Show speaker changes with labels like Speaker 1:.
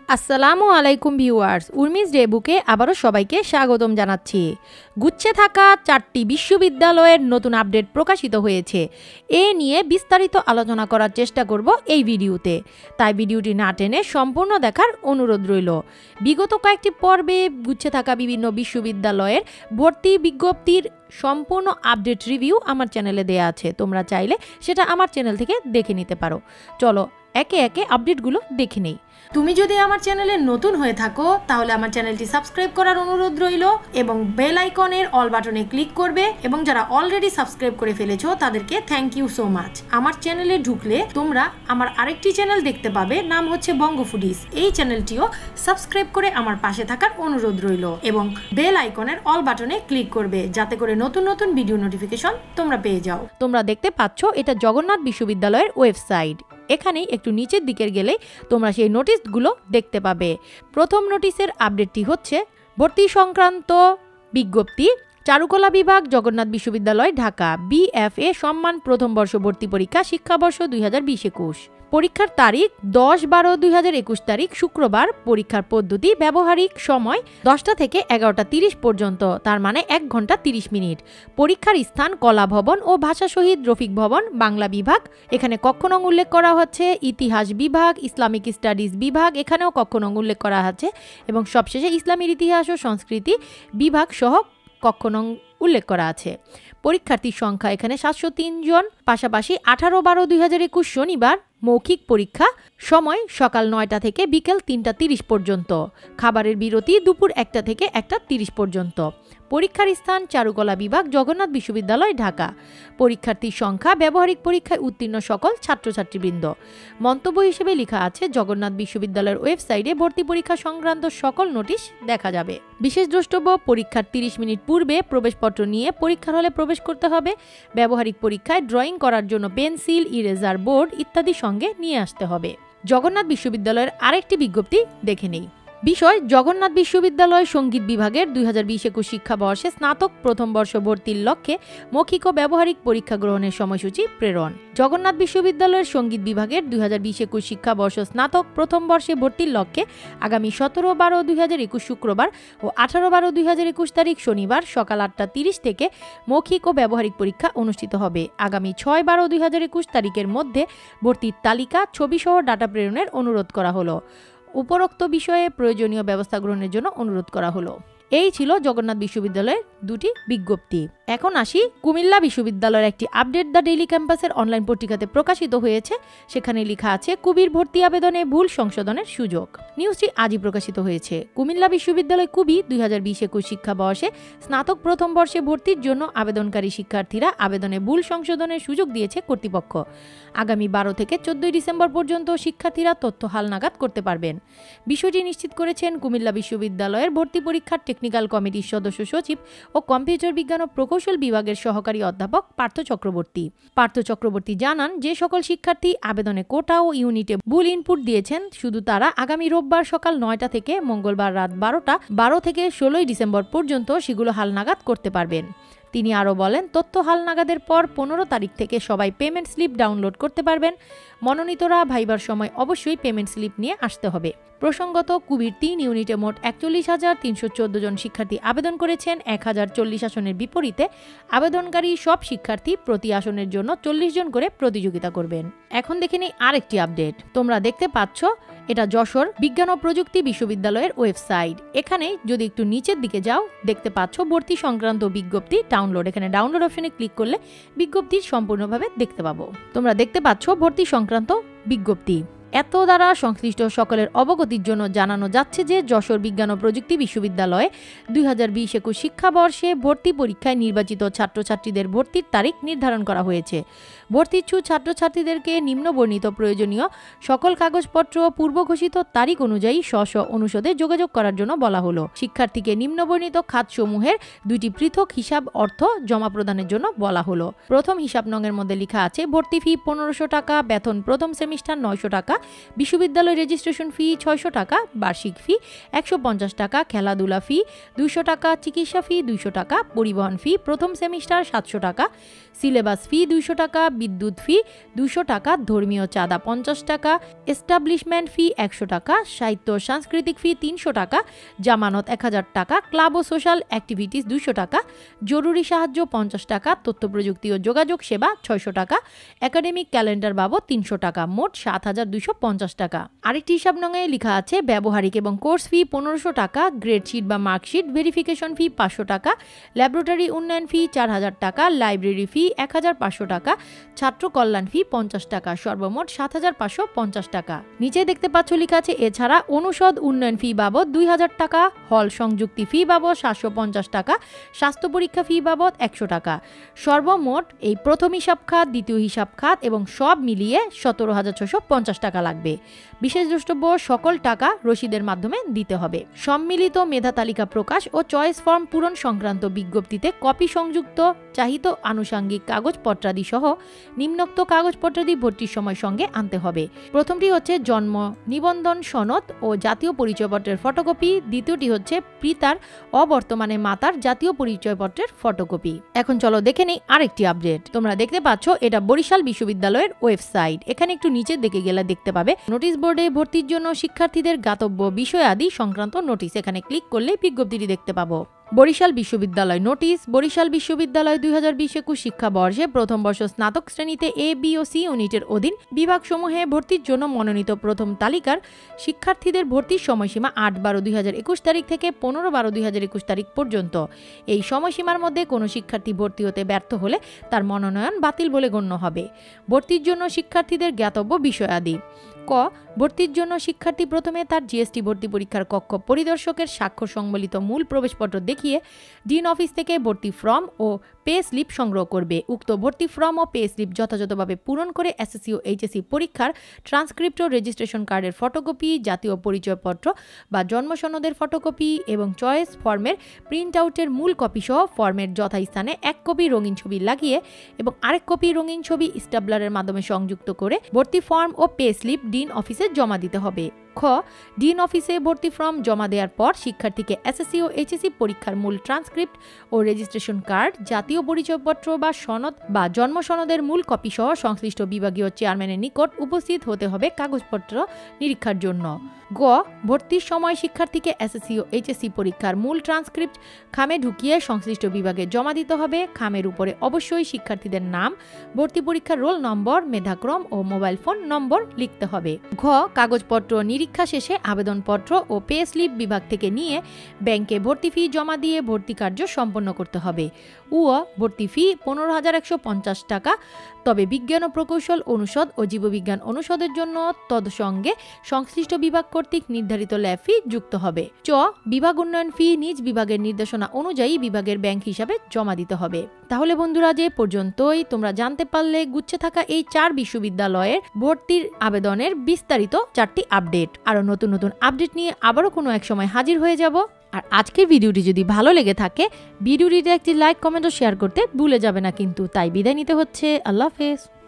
Speaker 1: আসসালামু আলাইকুম ভিউয়ার্স, উর্মিজ ডেবুকে আবারও সবাইকে স্বাগতম জানাচ্ছি। গুচ্ছে থাকা 4টি বিশ্ববিদ্যালয়ের নতুন আপডেট প্রকাশিত হয়েছে। এ নিয়ে বিস্তারিত আলোচনা করার চেষ্টা করব এই ভিডিওতে, তাই ভিডিওটি না টেনে সম্পূর্ণ দেখার অনুরোধ রইল। বিগত কয়েকটি পর্বে গুচ্ছে থাকা বিভিন্ন বিশ্ববিদ্যালয়ের ভর্তি বিজ্ঞপ্তির সম্পূর্ণ আপডেট রিভিউ আমার চ্যানেলে দেয়া আছে, তোমরা চাইলে সেটা আমার চ্যানেল থেকে দেখে নিতে পারো। চলো একে একে আপডেটগুলো দেখে নেই। তুমি যদি আমার চ্যানেলে নতুন হয়ে থাকো তাহলে আমার চ্যানেলটি সাবস্ক্রাইব করার অনুরোধ রইল এবং বেল আইকনের অল বাটনে ক্লিক করবে, এবং যারা অলরেডি সাবস্ক্রাইব করে ফেলেছো তাদেরকে থ্যাংক ইউ সো মাচ। আমার চ্যানেলে ঢুকলে তোমরা আমার আরেকটি চ্যানেল দেখতে পাবে, নাম হচ্ছে বঙ্গ ফুডিস। এই চ্যানেলটিও সাবস্ক্রাইব করে আমার পাশে থাকার অনুরোধ রইল এবং বেল আইকনের অল বাটনে ক্লিক করবে, যাতে করে নতুন নতুন ভিডিও নোটিফিকেশন তোমরা পেয়ে যাও। তোমরা দেখতে পাচ্ছ এটা জগন্নাথ বিশ্ববিদ্যালয়ের ওয়েবসাইট। এখানেই একটু নিচের দিকের গেলেই তোমরা সেই নোটিশগুলো দেখতে পাবে। প্রথম নোটিশের আপডেটটি হচ্ছে ভর্তি সংক্রান্ত বিজ্ঞপ্তি। চারুকলা বিভাগ, জগন্নাথ বিশ্ববিদ্যালয়, ঢাকা। BFA সম্মান প্রথম বর্ষ ভর্তি পরীক্ষা, শিক্ষাবর্ষ 2020-21। পরীক্ষার তারিখ 10-12-2021 তারিখ শুক্রবার। পরীক্ষার পদ্ধতি ব্যবহারিক সময় 10টা থেকে 11টা 30 পর্যন্ত, তার মানে 1 ঘন্টা 30 মিনিট। পরীক্ষার স্থান কলা ভবন ও ভাষা শহীদ রফিক ভবন, বাংলা বিভাগ। এখানে কক্ষ নং উল্লেখ করা হচ্ছে। ইতিহাস বিভাগ, ইসলামিক স্টাডিজ বিভাগ, এখানেও কক্ষ নং উল্লেখ করা আছে, এবং সবশেষে ইসলামের ইতিহাস ও সংস্কৃতি বিভাগ সহ কক্ষ নং উল্লেখ করা আছে। পরীক্ষার্থীর সংখ্যা এখানে 703 জন। পাশাপাশি 18-12-2021 শনিবার মৌখিক পরীক্ষা। সময় সকাল 9টা থেকে বিকেল 3টা 30 পর্যন্ত। খাবারের বিরতি দুপুর 1টা থেকে 1টা 30 পর্যন্ত। পরীক্ষার স্থান চারুকলা বিভাগ, জগন্নাথ বিশ্ববিদ্যালয়, ঢাকা। পরীক্ষার্থীর সংখ্যা ব্যবহারিক পরীক্ষায় উত্তীর্ণ সকল ছাত্রছাত্রীবৃন্দ। মন্তব্য হিসেবে লেখা আছে, জগন্নাথ বিশ্ববিদ্যালয়ের ওয়েবসাইটে ভর্তি পরীক্ষা সংক্রান্ত সকল নোটিশ দেখা যাবে। বিশেষ দ্রষ্টব্য, পরীক্ষার 30 মিনিট পূর্বে প্রবেশপত্র নিয়ে পরীক্ষার হলে প্রবেশ করতে হবে। ব্যবহারিক পরীক্ষায় ড্রয়িং করার জন্য পেন্সিল, ইরেজার, বোর্ড ইত্যাদি সঙ্গে নিয়ে আসতে হবে। জগন্নাথ বিশ্ববিদ্যালয়ের আরেকটি বিজ্ঞপ্তি দেখে নেই। বিষয়, জগন্নাথ বিশ্ববিদ্যালয় সঙ্গীত বিভাগের 2020-21 শিক্ষাবর্ষে স্নাতক প্রথম বর্ষ ভর্তির লক্ষ্যে মৌখিক ও ব্যবহারিক পরীক্ষা গ্রহণের সময়সূচি প্রেরণ। জগন্নাথ বিশ্ববিদ্যালয়ের সঙ্গীত বিভাগের 2020-21 শিক্ষাবর্ষ স্নাতক প্রথম বর্ষে ভর্তির লক্ষ্যে আগামী 17-12-2021 শুক্রবার ও 18-12-2021 তারিখ শনিবার সকাল 8টা 30 থেকে মৌখিক ও ব্যবহারিক পরীক্ষা অনুষ্ঠিত হবে। আগামী 6-12-2021 তারিখের মধ্যে ভর্তির তালিকা, ছবিসহ ডাটা প্রেরণের অনুরোধ করা হলো। উপরোক্ত বিষয়ে প্রয়োজনীয় ব্যবস্থা গ্রহণের জন্য অনুরোধ করা হলো। এই ছিল জগন্নাথ বিশ্ববিদ্যালয়ের দুটি বিজ্ঞপ্তি। এখন আসি কুমিল্লা বিশ্ববিদ্যালয়ের একটি আপডেট দ্য ডেইলি ক্যাম্পাসের অনলাইন পত্রিকাতে প্রকাশিত হয়েছে। সেখানে লেখা আছে, কুবির ভর্তি আবেদনে ভুল সংশোধনের সুযোগ। নিউজটি আজই প্রকাশিত হয়েছে। কুমিল্লা বিশ্ববিদ্যালয় কুবি 2020-21 শিক্ষাবর্ষে স্নাতক প্রথম বর্ষে ভর্তির জন্য আবেদনকারী শিক্ষার্থীরা আবেদনে ভুল সংশোধনের সুযোগ দিয়েছে কর্তৃপক্ষ। আগামী 12 থেকে 14 ডিসেম্বর পর্যন্ত শিক্ষার্থীরা তথ্য হালনাগাদ করতে পারবেন। বিষয়টি নিশ্চিত করেছেন কুমিল্লা বিশ্ববিদ্যালয়ের ভর্তি পরীক্ষার টেকনিক্যাল কমিটির সদস্য সচিব ও কম্পিউটার বিজ্ঞান ও প্রকৌশল বিভাগের সহকারী অধ্যাপক পার্থ চক্রবর্তী। পার্থ চক্রবর্তী জানান, যে সকল শিক্ষার্থী আবেদনে কোটা ও ইউনিটে ভুল ইনপুট দিয়েছেন, শুধু তারা আগামী রোববার সকাল 9টা থেকে মঙ্গলবার রাত 12 থেকে 16 ডিসেম্বর পর্যন্ত সেগুলো হালনাগাদ করতে পারবেন। তিনি আরও বলেন, তথ্য হালনাগাদের পর 15 তারিখ থেকে সবাই পেমেন্ট স্লিপ ডাউনলোড করতে পারবেন। মনোনীতরা ভাইবার সময় অবশ্যই পেমেন্ট স্লিপ নিয়ে আসতে হবে। প্রসঙ্গত, কুবির 3 ইউনিটে মোট 41,314 জন শিক্ষার্থী আবেদন করেছেন। 1040 আসনের বিপরীতে আবেদনকারী সব শিক্ষার্থী প্রতি আসনের জন্য 40 জন করে প্রতিযোগিতা করবেন। এখন দেখে নিই আরেকটি আপডেট। তোমরা দেখতে পাচ্ছ, এটা যশোর বিজ্ঞান ও প্রযুক্তি বিশ্ববিদ্যালয়ের ওয়েবসাইট। এখানে যদি একটু নিচের দিকে যাও, দেখতে পাচ্ছ ভর্তি সংক্রান্ত বিজ্ঞপ্তি ডাউনলোড। এখানে ডাউনলোড অপশনে ক্লিক করলে বিজ্ঞপ্তি সম্পূর্ণভাবে দেখতে পাবো। তোমরা দেখতে পাচ্ছ ভর্তি সংক্রান্ত বিজ্ঞপ্তি। এত দ্বারা সংশ্লিষ্ট সকলের অবগতির জন্য জানানো যাচ্ছে যে, যশোর বিজ্ঞান ও প্রযুক্তি বিশ্ববিদ্যালয়ে 2020-21 শিক্ষাবর্ষে ভর্তি পরীক্ষায় নির্বাচিত ছাত্রছাত্রীদের ভর্তির তারিখ নির্ধারণ করা হয়েছে। ভর্তিচ্ছুক ছাত্রছাত্রীদেরকে নিম্নবর্ণিত প্রয়োজনীয় সকল কাগজপত্র পূর্ব ঘোষিত তারিখ অনুযায়ী স্ব অনুষদে যোগাযোগ করার জন্য বলা হলো। শিক্ষার্থীকে নিম্নবর্ণিত খাতসমূহের 2টি পৃথক হিসাব অর্থ জমা প্রদানের জন্য বলা হলো। প্রথম হিসাব নঙের মধ্যে লেখা আছে, ভর্তি ফি 1500 টাকা, বেতন প্রথম সেমিস্টার 900 টাকা, বিশ্ববিদ্যালয় রেজিস্ট্রেশন ফি 600 টাকা, বার্ষিক ফি 150 টাকা, খেলাধুলা ফি 200 টাকা, চিকিৎসা ফি 200 টাকা, পরিবহন ফি প্রথম সেমিস্টার 700 টাকা, সিলেবাস ফি 200 টাকা, বিদ্যুৎ ফি 200 টাকা, ধর্মীয় চাঁদা 50 টাকা, এস্টাবলিশমেন্ট ফি 100 টাকা, সাহিত্য সাংস্কৃতিক ফি 300 টাকা, জামানত 1000 টাকা, ক্লাব ও সোশ্যাল অ্যাক্টিভিটিস 200 টাকা, জরুরি সাহায্য 50 টাকা, তথ্য প্রযুক্তি ও যোগাযোগ সেবা 600 টাকা, একাডেমিক ক্যালেন্ডার বাবদ 300 টাকা, মোট 7250 টাকা। আরেকটি হিসাব নঙে লেখা আছে ব্যবহারিক এবং কোর্স ফি 1500 টাকা, গ্রেড শিট বা মার্কশিট ভেরিফিকেশন ফি 500 টাকা, ল্যাবরেটরি উন্নয়ন ফি 4000 টাকা, লাইব্রেরি ফি 1500 টাকা, ছাত্র কল্যাণ ফি 50 টাকা, সর্বমোট 7550 টাকা। নিচে দেখতে পাচ্ছ লেখা আছে এছাড়া অনুষদ উন্নয়ন ফি বাবদ 2000 টাকা, হল সংযুক্তি ফি বাবদ 750 টাকা, স্বাস্থ্য পরীক্ষা ফি বাবদ 100 টাকা। সর্বমোট এই প্রথম হিসাব খাত, দ্বিতীয় হিসাব খাত এবং সব মিলিয়ে 17650 টাকা লাগবে। বিশেষ দ্রষ্টব্য সকল টাকা রসিদের মাধ্যমে দিতে হবে। সম্মিলিত মেধা তালিকা প্রকাশ ও চয়েস ফর্ম পূরণ সংক্রান্ত বিজ্ঞপ্তিতে কপি সংযুক্ত চাহিত আনুষঙ্গিক কাগজপত্রাদি সহ নিম্নোক্ত কাগজপত্রাদি ভর্তির সময় সঙ্গে আনতে হবে। প্রথমটি হচ্ছে জন্ম নিবন্ধন সনদ ও জাতীয় পরিচয়পত্রের ফটোকপি, দ্বিতীয়টি হচ্ছে পিতার অবর্তমানে মাতার জাতীয় পরিচয়পত্রের ফটোকপি। এখন চলো দেখে নেই আরেকটি আপডেট। তোমরা দেখতে পাচ্ছ এটা বরিশাল বিশ্ববিদ্যালয়ের ওয়েবসাইট। এখানে একটু নিচের দিকে গেলে দেখতে পাবে নোটিশ বোর্ডে ভর্তির জন্য শিক্ষার্থীদের জ্ঞাতব্য বিষয়াদি সংক্রান্ত নোটিশ। এখানে ক্লিক করলে বিজ্ঞপ্তিটি দেখতে পাবো। বরিশাল বিশ্ববিদ্যালয় নোটিশ। বরিশাল বিশ্ববিদ্যালয় 2020-21 শিক্ষাবর্ষে প্রথম বর্ষ স্নাতক শ্রেণীতে এ, বি ও সি ইউনিটের অধীন বিভাগসমূহে ভর্তির জন্য মনোনীত প্রথম তালিকার শিক্ষার্থীদের ভর্তির সময়সীমা 8/12/2021 তারিখ থেকে 15/12/2021 তারিখ পর্যন্ত। এই সময়সীমার মধ্যে কোনো শিক্ষার্থী ভর্তি হতে ব্যর্থ হলে তার মনোনয়ন বাতিল বলে গণ্য হবে। ভর্তির জন্য শিক্ষার্থীদের জ্ঞাতব্য বিষয়াদি। ক ভর্তির জন্য শিক্ষার্থী প্রথমে তার জিএসটি ভর্তি পরীক্ষার কক্ষ পরিদর্শকের স্বাক্ষর সংবলিত মূল প্রবেশপত্র দেখিয়ে ডিন অফিস থেকে ভর্তি ফর্ম ও পে স্লিপ সংগ্রহ করবে। উক্ত ভর্তি ফর্ম ও পে স্লিপ যথাযথভাবে পূরণ করে এসএসসি ও এইচএসসি পরীক্ষার ট্রান্সক্রিপ্ট ও রেজিস্ট্রেশন কার্ডের ফটোকপি, জাতীয় পরিচয়পত্র বা জন্ম সনদের ফটোকপি এবং চয়েস ফর্মের প্রিন্ট আউটের মূল কপি সহ ফর্মের যথাস্থানে এক কপি রঙিন ছবি লাগিয়ে এবং আরেক কপি রঙিন ছবি স্টাবলারের মাধ্যমে সংযুক্ত করে ভর্তি ফর্ম ও পে স্লিপ ডিন অফিসে জমা দিতে হবে। খ ডিন অফিসে ভর্তি ফর্ম জমা দেওয়ার পর শিক্ষার্থীকে এসএসসি ও এইচএসসি পরীক্ষার মূল ট্রান্সক্রিপ্ট ও রেজিস্ট্রেশন কার্ড, জাতীয় পরিচয়পত্র বা সনদ বা জন্ম সনদের মূল কপি সহ সংশ্লিষ্ট বিভাগীয় চেয়ারম্যানের নিকট উপস্থিত হতে হবে কাগজপত্র নিরীক্ষার জন্য। গ ভর্তির সময় শিক্ষার্থীকে এসএসসি ও এইচএসসি পরীক্ষার মূল ট্রান্সক্রিপ্ট খামে ঢুকিয়ে সংশ্লিষ্ট বিভাগে জমা দিতে হবে। খামের উপরে অবশ্যই শিক্ষার্থীদের নাম, ভর্তি পরীক্ষার রোল নম্বর, মেধাক্রম ও মোবাইল ফোন নম্বর লিখতে হবে। ঘ কাগজপত্র নিরীক্ষা শেষে আবেদনপত্র ও পে স্লিপ বিভাগ থেকে নিয়ে ব্যাংকে ভর্তি ফি জমা দিয়ে ভর্তি কার্য সম্পন্ন করতে হবে। উ ভর্তি ফি 15,150 টাকা, তবে বিজ্ঞান ও প্রকৌশল অনুষদ ও জীববিজ্ঞান অনুষদের জন্য তদসঙ্গে সংশ্লিষ্ট বিভাগ কর্তৃক নির্ধারিত ল্যাব ফি যুক্ত হবে। চ বিভাগ উন্নয়ন ফি নিজ বিভাগের নির্দেশনা অনুযায়ী বিভাগের ব্যাংক হিসাবে জমা দিতে হবে। তাহলে বন্ধুরা যে পর্যন্তই তোমরা জানতে পারলে গুচ্ছে থাকা এই 4 বিশ্ববিদ্যালয়ের ভর্তির আবেদনের বিস্তারিত 4টি আপডেট। আরো নতুন নতুন আপডেট নিয়ে আবারও কোনো এক সময় হাজির হয়ে যাব। আর আজকের ভিডিওটি যদি ভালো লেগে থাকে ভিডিওটিতে একটি লাইক, কমেন্ট ও শেয়ার করতে ভুলে যাবে না কিন্তু। তাই বিদায় নিতে হচ্ছে। আল্লাহ হাফেজ।